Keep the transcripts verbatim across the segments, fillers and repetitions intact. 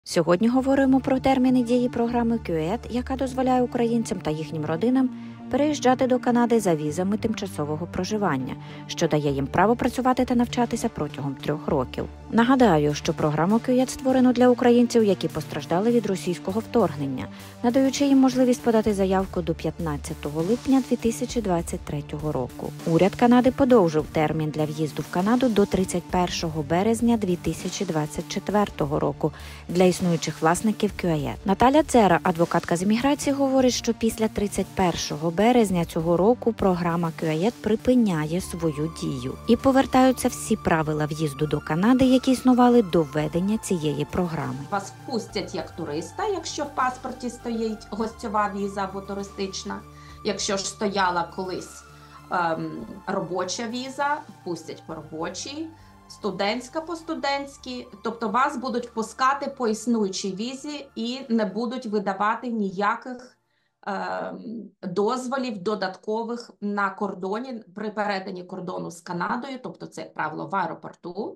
Сьогодні говоримо про терміни дії програми кю ей ей ді, яка дозволяє українцям та їхнім родинам переїжджати до Канади за візами тимчасового проживання, що дає їм право працювати та навчатися протягом трьох років. Нагадаю, що програму кю ей ей ді створено для українців, які постраждали від російського вторгнення, надаючи їм можливість подати заявку до п'ятнадцятого липня дві тисячі двадцять третього року. Уряд Канади подовжив термін для в'їзду в Канаду до тридцять першого березня дві тисячі двадцять четвертого року для існуючих власників кю ей ей ді. Наталя Цера, адвокатка з імміграції, говорить, що після тридцять першого березня цього року програма кю ей ей ді припиняє свою дію і повертаються всі правила в'їзду до Канади, які існували до введення цієї програми. Вас впустять як туриста, якщо в паспорті стоїть гостьова віза або туристична. Якщо ж стояла колись ем, робоча віза, впустять по робочій, студентська по студентській. Тобто вас будуть впускати по існуючій візі і не будуть видавати ніяких ем, дозволів додаткових на кордоні, при перетині кордону з Канадою, тобто це, як правило, в аеропорту.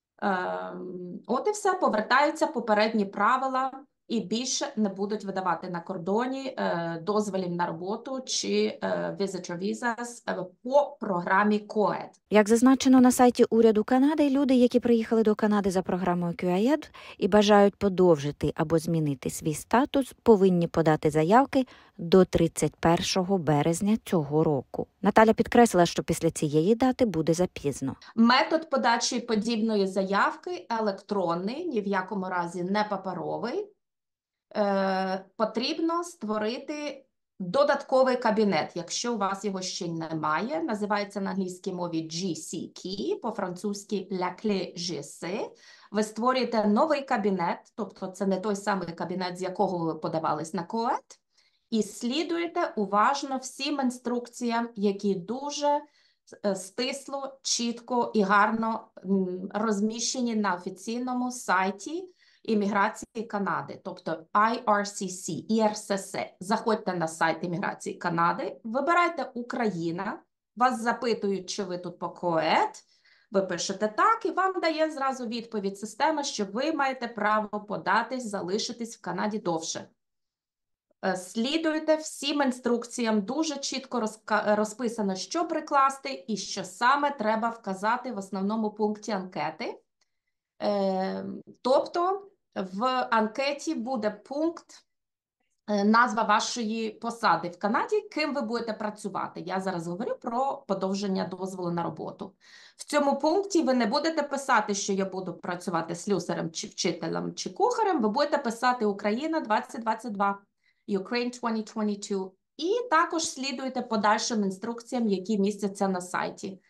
От і все, повертаються попередні правила і більше не будуть видавати на кордоні дозволів на роботу чи visitor visas по програмі ко ед. Як зазначено на сайті уряду Канади, люди, які приїхали до Канади за програмою кю ей ей ді і бажають подовжити або змінити свій статус, повинні подати заявки до тридцять першого березня цього року. Наталя підкреслила, що після цієї дати буде запізно. Метод подачі подібної заявки електронний, ні в якому разі не паперовий. Е, потрібно створити додатковий кабінет, якщо у вас його ще немає. Називається на англійській мові джі сі Key, по-французьки La Clé джі сі. Ви створюєте новий кабінет, тобто це не той самий кабінет, з якого ви подавались на ко ед, і слідуєте уважно всім інструкціям, які дуже стисло, чітко і гарно розміщені на офіційному сайті імміграції Канади, тобто ай ар сі сі, і ар ес ес. Заходьте на сайт імміграції Канади, вибирайте Україна, вас запитують, чи ви тут по ко ед, ви пишете так, і вам дає зразу відповідь система, що ви маєте право податись, залишитись в Канаді довше. Слідуйте всім інструкціям, дуже чітко розписано, що прикласти і що саме треба вказати в основному пункті анкети. Тобто в анкеті буде пункт, назва вашої посади в Канаді, ким ви будете працювати. Я зараз говорю про подовження дозволу на роботу. В цьому пункті ви не будете писати, що я буду працювати слюсарем, чи вчителем, чи кухарем, ви будете писати «Україна двадцять двадцять два». Ukraine двадцять двадцять два, і також слідуйте подальшим інструкціям, які містяться на сайті.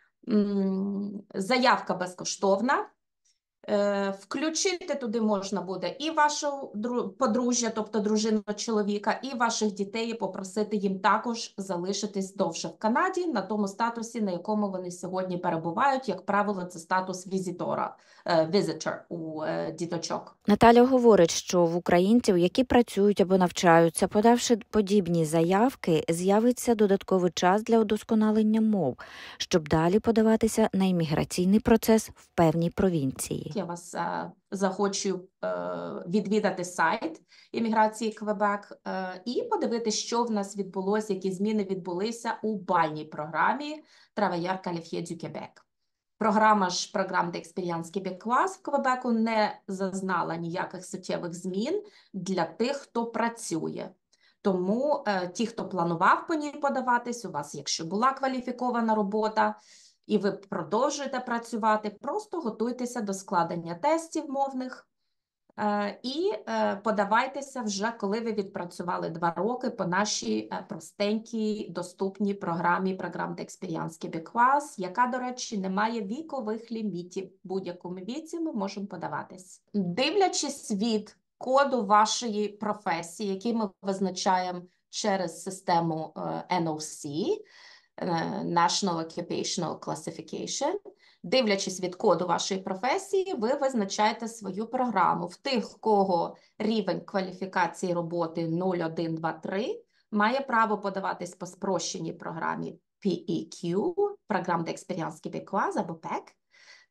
Заявка безкоштовна. Включити туди можна буде і вашу подружжя, тобто дружину чоловіка, і ваших дітей, і попросити їм також залишитись довше в Канаді на тому статусі, на якому вони сьогодні перебувають. Як правило, це статус візитора, visitor у діточок. Наталя говорить, що в українців, які працюють або навчаються, подавши подібні заявки, з'явиться додатковий час для удосконалення мов, щоб далі подаватися на імміграційний процес в певній провінції. Я вас е, захочу е, відвідати сайт імміграції Квебек е, і подивитися, що в нас відбулося, які зміни відбулися у бальній програмі Travailleurs qualifiés du Québec. Програма ж програм d'expérience québécoise в Квебеку не зазнала ніяких суттєвих змін для тих, хто працює. Тому е, ті, хто планував по ній подаватись, у вас, якщо була кваліфікована робота, і ви продовжуєте працювати, просто готуйтеся до складення тестів мовних е, і е, подавайтеся вже, коли ви відпрацювали два роки по нашій е, простенькій, доступній програмі програм d'expérience québécoise, яка, до речі, не має вікових лімітів. В будь-якому віці ми можемо подаватись. Дивлячись від коду вашої професії, який ми визначаємо через систему е, ен о сі, National Occupational Classification. Дивлячись від коду вашої професії, ви визначаєте свою програму. В тих, в кого рівень кваліфікації роботи нуль один два три, має право подаватись по спрощеній програмі пі і кю, програм d'expérience québécoise або пек.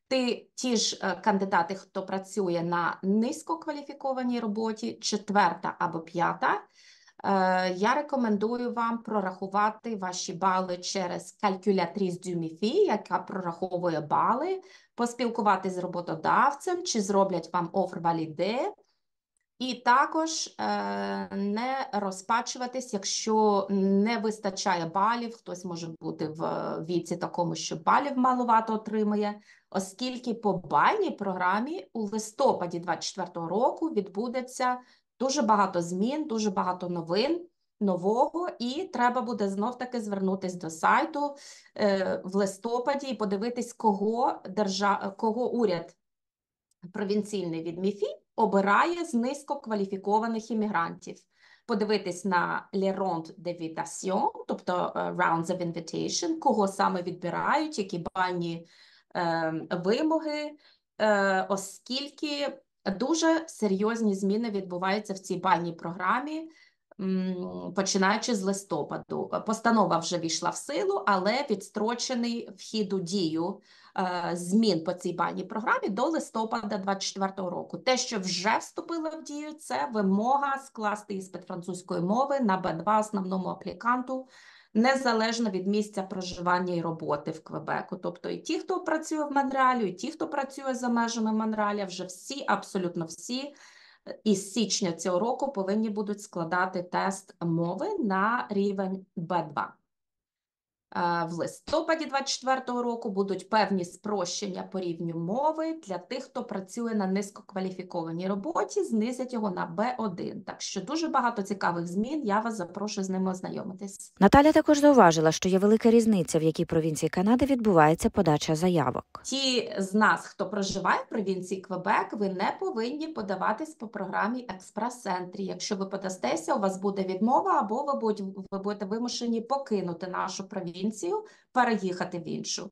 Ти, ті ж е, кандидати, хто працює на низькокваліфікованій роботі, четверта або п'ята, е, я рекомендую вам прорахувати ваші бали через Calculatrice du MIFI, яка прораховує бали, поспілкуватись з роботодавцем, чи зроблять вам offer validé. І також е, не розпачуватись, якщо не вистачає балів, хтось може бути в віці такому, що балів маловато отримує, оскільки по бальній програмі у листопаді двадцять четвертого року відбудеться дуже багато змін, дуже багато новин, нового, і треба буде знов-таки звернутися до сайту е, в листопаді і подивитись, кого, держа... кого уряд провінційний від МІФІ обирає з низькокваліфікованих іммігрантів. Подивитись на les rondes d'invitation, тобто uh, rounds of invitation, кого саме відбирають, які бальні е, вимоги, е, оскільки дуже серйозні зміни відбуваються в цій бальній програмі, м, починаючи з листопаду. Постанова вже війшла в силу, але відстрочений вхід у дію змін по цій бальній програмі до листопада двадцять четвертого року. Те, що вже вступило в дію, це вимога скласти іспит французької мови на Б два основному апліканту, незалежно від місця проживання і роботи в Квебеку. Тобто і ті, хто працює в Монреалі, і ті, хто працює за межами Монреаля, вже всі, абсолютно всі, із січня цього року повинні будуть складати тест мови на рівень Б два. В листопаді двадцять четвертого року будуть певні спрощення по рівню мови для тих, хто працює на низькокваліфікованій роботі, знизять його на Б один. Так що дуже багато цікавих змін, я вас запрошую з ними ознайомитись. Наталя також зауважила, що є велика різниця, в якій провінції Канади відбувається подача заявок. Ті з нас, хто проживає в провінції Квебек, ви не повинні подаватись по програмі експрес-ентрі. Якщо ви подастеся, у вас буде відмова, або ви будете, ви будете вимушені покинути нашу провінцію, переїхати в іншу.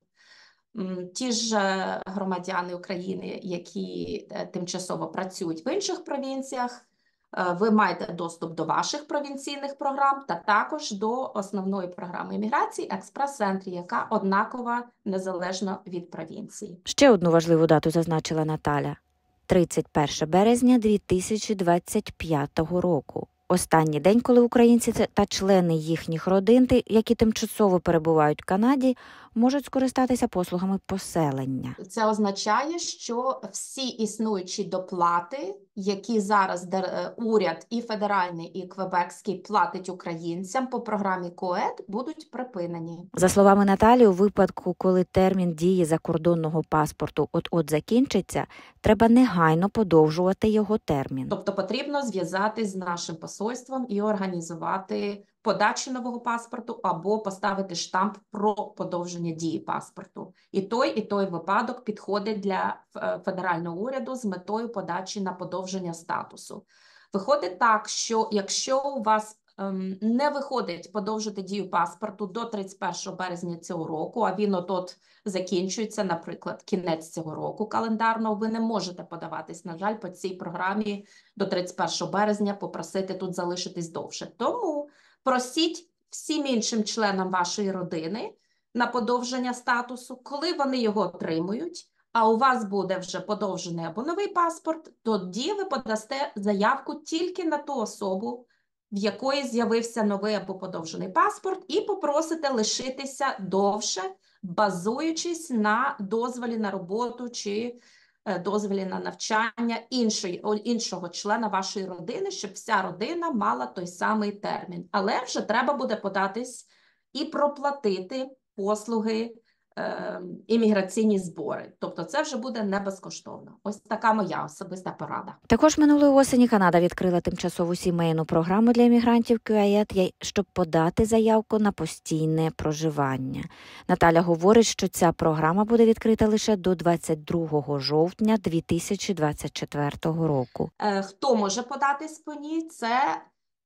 Ті ж громадяни України, які тимчасово працюють в інших провінціях, ви маєте доступ до ваших провінційних програм та також до основної програми імміграції експрес-ентрі, яка однакова незалежно від провінції. Ще одну важливу дату зазначила Наталя – тридцять перше березня дві тисячі двадцять п'ятого року. Останній день, коли українці та члени їхніх родин, які тимчасово перебувають в Канаді, можуть скористатися послугами поселення. Це означає, що всі існуючі доплати, які зараз уряд і федеральний, і квебекський платить українцям по програмі КОЕД, будуть припинені. За словами Наталі, у випадку, коли термін дії закордонного паспорту от-от закінчиться, треба негайно подовжувати його термін. Тобто потрібно зв'язатись з нашим посольством і організувати подачу нового паспорту або поставити штамп про подовження дії паспорту. І той, і той випадок підходить для федерального уряду з метою подачі на подовження статусу. Виходить так, що якщо у вас ем, не виходить подовжити дію паспорту до тридцять першого березня цього року, а він от-от закінчується, наприклад, кінець цього року календарного, ви не можете подаватись, на жаль, по цій програмі до тридцять першого березня, попросити тут залишитись довше. Тому просіть всім іншим членам вашої родини на подовження статусу, коли вони його отримують, а у вас буде вже подовжений або новий паспорт, тоді ви подасте заявку тільки на ту особу, в якої з'явився новий або подовжений паспорт, і попросите лишитися довше, базуючись на дозволі на роботу чи дозволі на навчання іншої, іншого члена вашої родини, щоб вся родина мала той самий термін. Але вже треба буде податись і проплатити послуги, е, імміграційні збори. Тобто це вже буде не безкоштовно. Ось така моя особиста порада. Також минулої осені Канада відкрила тимчасову сімейну програму для іммігрантів кю ей ет, щоб подати заявку на постійне проживання. Наталя говорить, що ця програма буде відкрита лише до двадцять другого жовтня дві тисячі двадцять четвертого року. Е, хто може податись по ній? Це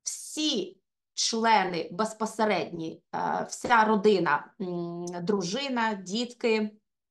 всі члени безпосередні, вся родина, дружина, дітки,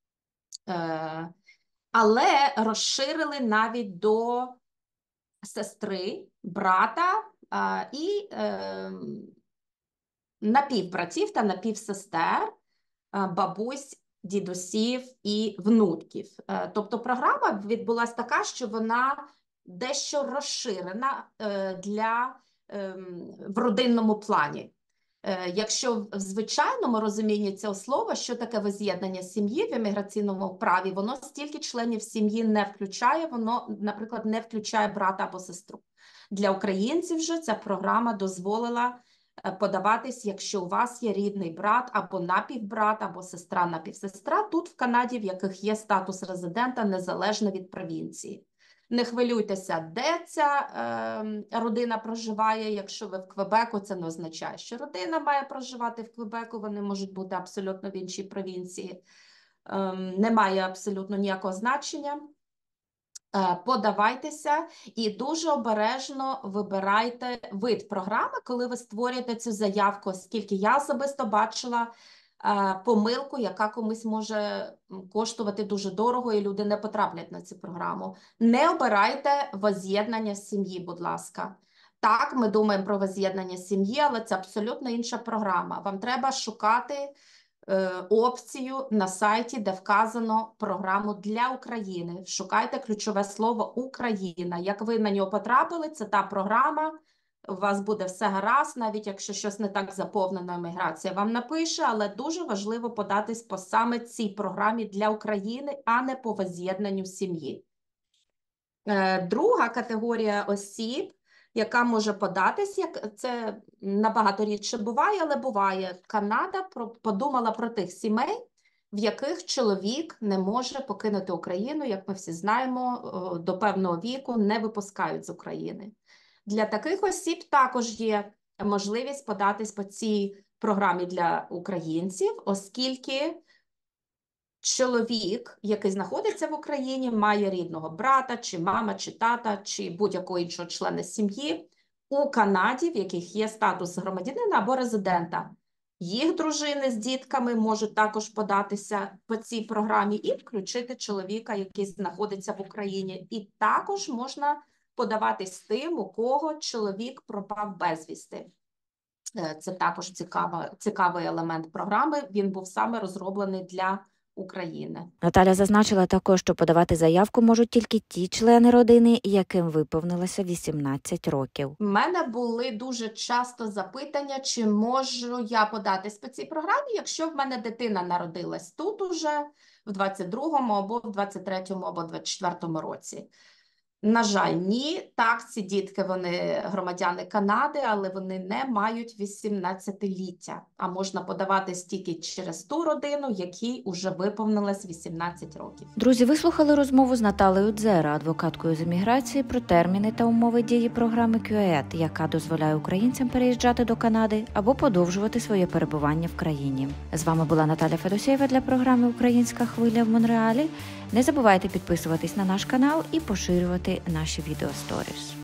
але розширили навіть до сестри, брата і напівбратів та напівсестер, бабусь, дідусів і внуків. Е, тобто програма відбулася така, що вона дещо розширена е, для, е, в родинному плані. Якщо в звичайному розумінні цього слова, що таке возз'єднання сім'ї в імміграційному праві, воно стільки членів сім'ї не включає, воно, наприклад, не включає брата або сестру. Для українців же ця програма дозволила подаватись, якщо у вас є рідний брат або напівбрат, або сестра-напівсестра, тут в Канаді, в яких є статус резидента, незалежно від провінції. Не хвилюйтеся, де ця е, родина проживає. Якщо ви в Квебеку, це не означає, що родина має проживати в Квебеку, вони можуть бути абсолютно в іншій провінції. Е, не має абсолютно ніякого значення. Е, подавайтеся і дуже обережно вибирайте вид програми, коли ви створюєте цю заявку, оскільки я особисто бачила помилку, яка комусь може коштувати дуже дорого, і люди не потраплять на цю програму. Не обирайте возз'єднання сім'ї, будь ласка. Так, ми думаємо про возз'єднання сім'ї, але це абсолютно інша програма. Вам треба шукати е, опцію на сайті, де вказано програму для України. Шукайте ключове слово «Україна». Як ви на нього потрапили, це та програма, у вас буде все гаразд, навіть якщо щось не так заповнено, імміграція вам напише, але дуже важливо податись по саме цій програмі для України, а не по возз'єднанню сім'ї. Друга категорія осіб, яка може податись, як це набагато рідше буває, але буває. Канада подумала про тих сімей, в яких чоловік не може покинути Україну, як ми всі знаємо, до певного віку не випускають з України. Для таких осіб також є можливість податись по цій програмі для українців, оскільки чоловік, який знаходиться в Україні, має рідного брата, чи мама, чи тата, чи будь-якого іншого члена сім'ї у Канаді, в яких є статус громадянина або резидента. Їх дружини з дітками можуть також податися по цій програмі і включити чоловіка, який знаходиться в Україні. І також можна подаватись тим, у кого чоловік пропав безвісти. Це також цікава, цікавий елемент програми. Він був саме розроблений для України. Наталя зазначила також, що подавати заявку можуть тільки ті члени родини, яким виповнилося вісімнадцять років. У мене були дуже часто запитання, чи можу я податись по цій програмі, якщо в мене дитина народилась тут уже в двадцять другому або в двадцять третьому або двадцять четвертому році. На жаль, ні. Так, ці дітки, вони громадяни Канади, але вони не мають вісімнадцятиліття. А можна подаватись тільки через ту родину, якій уже виповнилось вісімнадцять років. Друзі, ви слухали розмову з Наталею Дзера, адвокаткою з імміграції, про терміни та умови дії програми кю ей ет, яка дозволяє українцям переїжджати до Канади або подовжувати своє перебування в країні. З вами була Наталя Федосєєва для програми «Українська хвиля» в Монреалі. Не забувайте підписуватись на наш канал і поширювати наші відео сторіс.